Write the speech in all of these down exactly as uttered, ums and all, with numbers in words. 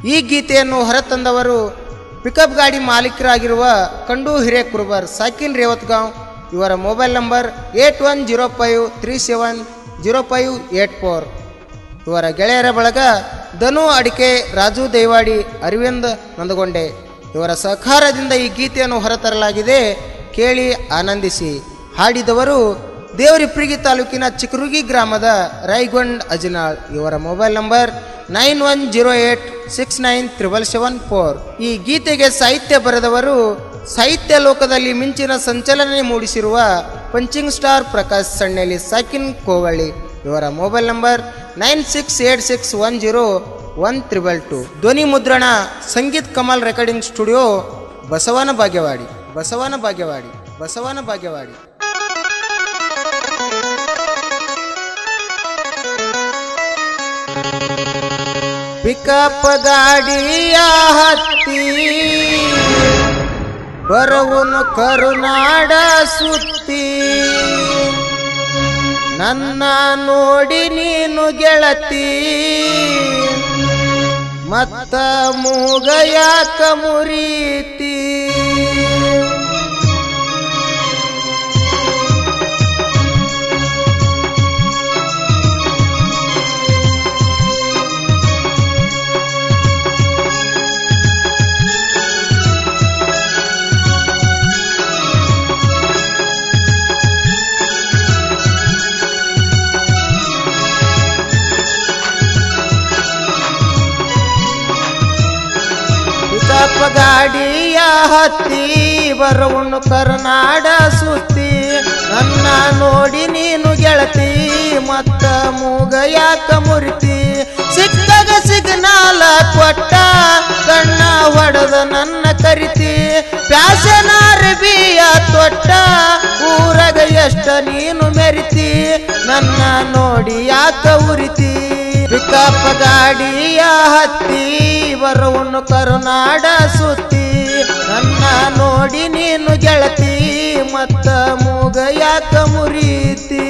ಈ ಗೀತೆಯನ್ನು ಹೊರತಂದವರು ಪಿಕಪ್ ಗಾಡಿ ಮಾಲೀಕರಾಗಿರುವ ಕಂಡು ಹಿರೇಕುರುಬರ್ ಸಾಕಿನ್ ರೇವತ್ಗಾಂವ್. ಇವರ mobile number eight one zero five three seven zero five eight four. ಇವರ ಗೆಳೆಯರ ಬಳಗ ಧನು ಅಡಿಕೆ, ರಾಜು ದೈವಾಡಿ, ಅರವಿಂದ್ ನಂದಗೊಂಡೆ ಇವರ ಸಹಕಾರದಿಂದ ಈ ಗೀತೆಯನ್ನು ಹೊರತರಲಾಗಿದೆ. ಕೇಳಿ ಆನಂದಿಸಿ. ಹಾಡಿದವರು ದೇವರಿಪ್ರಿಗಿ ತಾಲೂಕಿನ ಚಿಕರುಗಿ ಗ್ರಾಮದ ರಾಯ್ಗೊಂಡ್ ಅಜನಾಳ್. ಇವರ mobile number nine one zero eight six nine triple seven four. ಈ ಗೀತೆಗೆ ಸಾಹಿತ್ಯ ಬರೆದವರು ಸಾಹಿತ್ಯ ಲೋಕದಲ್ಲಿ ಮಿಂಚಿನ ಸಂಚಲನೆ ಮೂಡಿಸಿರುವ ಪಂಚಿಂಗ್ ಸ್ಟಾರ್ ಪ್ರಕಾಶ್ ಸಣ್ಣೆಲಿ ಸಾಕಿನ್ ಕೋವಳ್ಳಿ. ಇವರ mobile number nine six eight six one zero one triple two. ಧ್ವನಿ ಮುದ್ರಣ ಸಂಗೀತ್ ಕಮಲ್ ರೆಕಾರ್ಡಿಂಗ್ ಸ್ಟುಡಿಯೋ, ಬಸವನ ಭಾಗ್ಯವಾಡಿ, ಬಸವನ ಭಾಗ್ಯವಾಡಿ, ಬಸವನ ಭಾಗ್ಯವಾಡಿ. ಪಿಕಪ್ ಗಾಡಿಯ ಹತ್ತಿ ಬರುವನು ಕರುನಾಡ ಸುತ್ತಿ, ನನ್ನ ನೋಡಿ ನೀನು ಗೆಳತಿ ಮತ್ತ ಮೂಗ ಯಾಕ ಮುರೀತಿ. ಪಿಕಪ್ ಗಾಡಿಯ ಹತ್ತಿ ಬರುವನು ಕರ್ನಾಡ ಸುತ್ತಿ, ನನ್ನ ನೋಡಿ ನೀನು ಗೆಳತಿ ಮತ್ತ ಮೂಗ ಯಾಕ ಮುರಿತಿ. ಸಿಕ್ಕಾಗ ಸಿಗ್ನಾಲ ಕೊಟ್ಟ ಕಣ್ಣ ಹೊಡೆದ ನನ್ನ ಕರಿತಿ, ಪ್ಯಾಸನಾರ ಬಿಯ ತೊಟ್ಟ ಊರಾಗ ಎಷ್ಟ ನೀನು ಮೆರಿತಿ, ನನ್ನ ನೋಡಿ ಯಾಕ ಉರಿತಿ. ಪಿಕಪ್ ಗಾಡಿಯ ಹತ್ತಿ ಬರುವನು ಕರುನಾಡ ಸುತ್ತಿ, ನನ್ನ ನೋಡಿ ನೀನು ಗೆಳತಿ ಮತ್ತ ಮೂಗ ಯಾಕ ಮುರೀತಿ.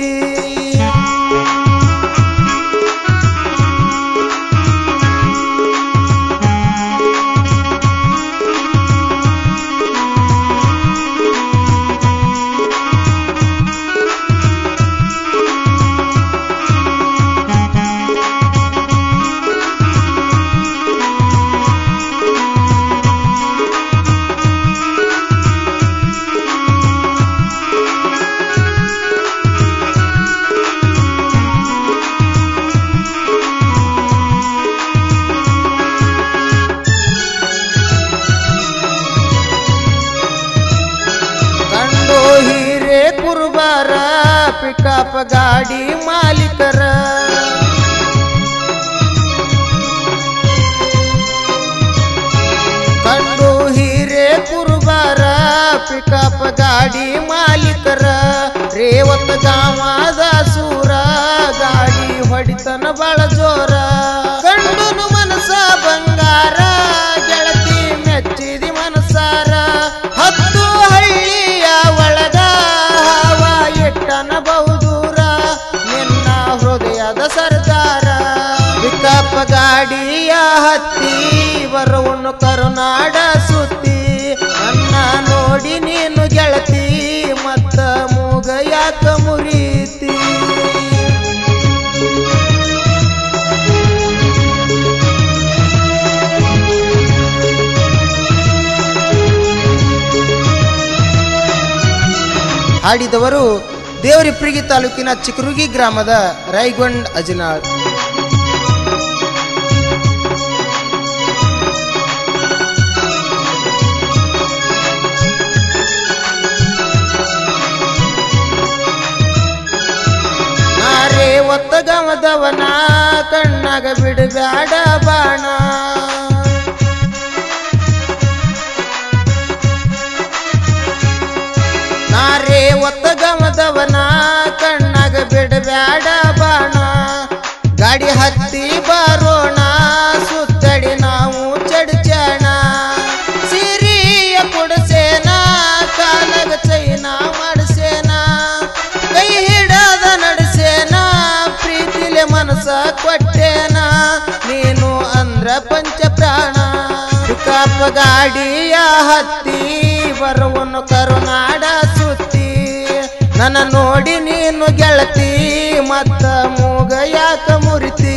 ಪಿಕಪ್ ಗಾಡಿ ಮಾಲೀಕರ ಕಂಡು ಹಿರೇ ಕುರುಬಾರ, ಪಿಕಪ್ ಗಾಡಿ ಮಾಲೀಕರ ರೇವತ್ ಗಾಮದ ಸೂರ, ಗಾಡಿ ಹೊಡಿತನ ಬಾಳ ಜೋರ. ಕಂಡುನು ಮನಸ ಬಂಗಾರ, ಗೆಳತಿ ಮೆಚ್ಚಿದಿ ಮನಸಾರ, ಹತ್ತು ಹಳ್ಳಿಯ ಒಳಗ ಹವ ಎಟ್ಟನ ಬಹುದೂರ, ನಿನ್ನ ಹೃದಯದ ಸರ್ದಾರ. ಪಿಕಪ್ ಗಾಡಿಯ ಹತ್ತಿ ಬರುವನು ಕರುನಾಡ ಸುತ್ತಿ, ನನ್ನ ನೋಡಿ ನೀನು ಗೆಳತಿ ಮತ್ತ ಮೂಗ ಯಾಕ ಮುರೀತಿ. ಹಾಡಿದವರು ದೇವರಿಪ್ರಿಗಿ ತಾಲೂಕಿನ ಚಿಕರುಗಿ ಗ್ರಾಮದ ರಾಯ್ಗೊಂಡ್ ಅಜನಾಳ್. ನಾರೇ ಒತ್ತ ಗಮದವನ ಕಣ್ಣಾಗ ಬಿಡಬ್ಯಾಡ ಬಾಣ, ನಾರೇ ಒತ್ತ ಗಮದವನ ಕಣ್ಣಾಗ ಬಿಡಬ್ಯಾಡ ಬಾಣ. ಗಾಡಿ ಹತ್ತಿ ಬರೋಣ ಸುತ್ತಡಿ ನಾವು ಚಡ್ಚಾಣ, ಸಿರಿಯ ಕೊಡಸೇನ ಕಾಲಗ ಚೈನ ಮಾಡಸೇನ, ಕೈ ಹಿಡದ ನಡೆಸೇನ ಪ್ರೀತಿಲೆ ಮನಸ ಕೊಟ್ಟೇನ, ನೀನು ಅಂದ್ರ ಪಂಚ ಪ್ರಾಣ. ಪಿಕಪ್ ಗಾಡಿಯ ಹತ್ತಿ ಬರುವನು ಕರುನಾಡ ಸುತ್ತಿ ನನ್ನ ನೋಡಿ ನೀನು ಗೆಳತಿ ಮತ್ತ ಮೂಗ ಯಾಕ ಮುರಿತಿ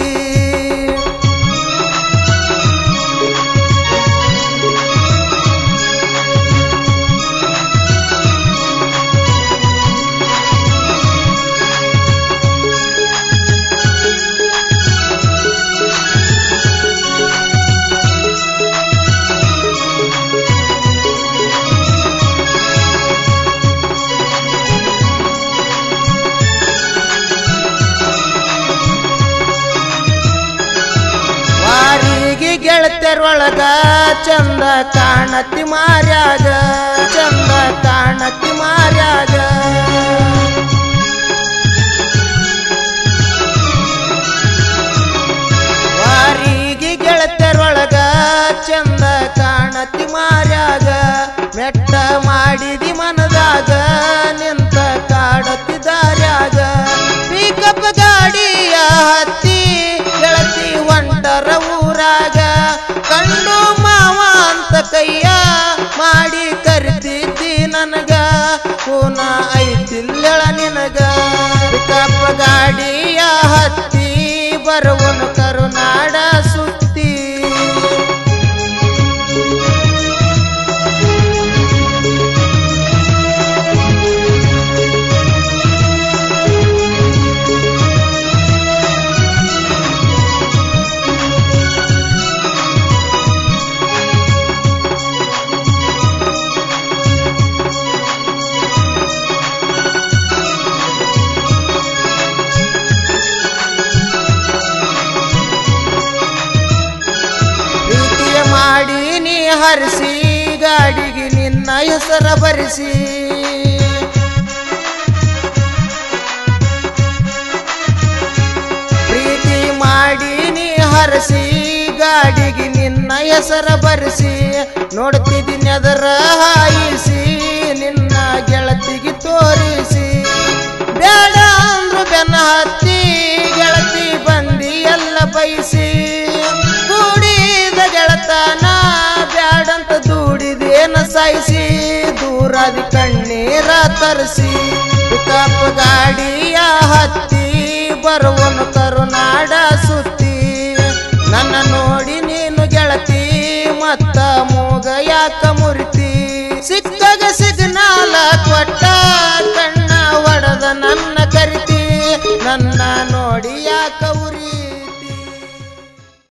ಗೆಳತಿಯರೊಳಗ ಚಂದ ಕಾಣತಿ ಮಾರ್ಯಾಗ ಚಂದ ಕಾಣತಿ ಮಾರ್ಯಾಗ ವಾರಿಗೆ ಗೆಳತಿಯರೊಳಗ ಚಂದ ಕಾಣತಿ ಮಾರ್ಯಾಗ ಮೆಟ್ಟ ಮಾಡಿದಿ ಮನದಾಗ ನಿಂತ ಕಾಡತಿ ದಾರ್ಯಾಗ ಪಿಕಪ್ ಗಾಡಿಯ ಹತ್ತಿ ಗೆಳತಿ ಒಂಟರ ಊರಾಗ ಕಂಡು ಮಾವ ಅಂತ ಕೈಯ ಮಾಡಿ ಕರಿತಿದ್ದಿ ನನಗ ಕೂನ ಐತಿಲ್ಲಳ ನಿನಗ ಪಿಕಪ್ ಗಾಡಿಯ ಹತ್ತಿ ಬರುವನು ಕರುನಾಡ ಸುತ್ತಿ ಮಾಡಿ ನೀ ಹರಿಸಿ ಗಾಡಿಗೆ ನಿನ್ನ ಹೆಸರ ಬರಿಸಿ ಪ್ರೀತಿ ಮಾಡಿ ನೀ ಹರಿಸಿ ಗಾಡಿಗೆ ನಿನ್ನ ಹೆಸರ ಬರಿಸಿ ನೋಡ್ತಿದ್ದೀನಿ ಅದರ ಹಾಯಿಸಿ ನಿನ್ನ ಗೆಳತಿಗೆ ತೋರಿಸಿ ಬೇಡ ಅಂದ್ರು ಬೆನ್ನ ಹತ್ತಿ ಗೆಳತಿ ಬಂದಿ ಎಲ್ಲ ಬಯಸಿ ಕೂಡಿದ ಗೆಳತನ ಬ್ಯಾಡಂತ ದೂಡಿದೇನ ಸಾಯಿಸಿ ದೂರಾದಿ ಕಣ್ಣೀರ ತರಿಸಿ ಪಿಕಪ್ ಗಾಡಿಯ ಹತ್ತಿ ಬರುವನು ಕರುನಾಡ ಸುತ್ತಿ ನನ್ನ ನೋಡಿ ನೀನು ಗೆಳತಿ ಮತ್ತ ಮೂಗ ಯಾಕ ಮುರಿತಿ ಸಿಕ್ಕಾಗ ಸಿಗ್ನಾಲ ಕೊಟ್ಟ ಕಣ್ಣ ಒಡದ ನನ್ನ ಕರಿತಿ ನನ್ನ ನೋಡಿ ಯಾಕ ಉರಿ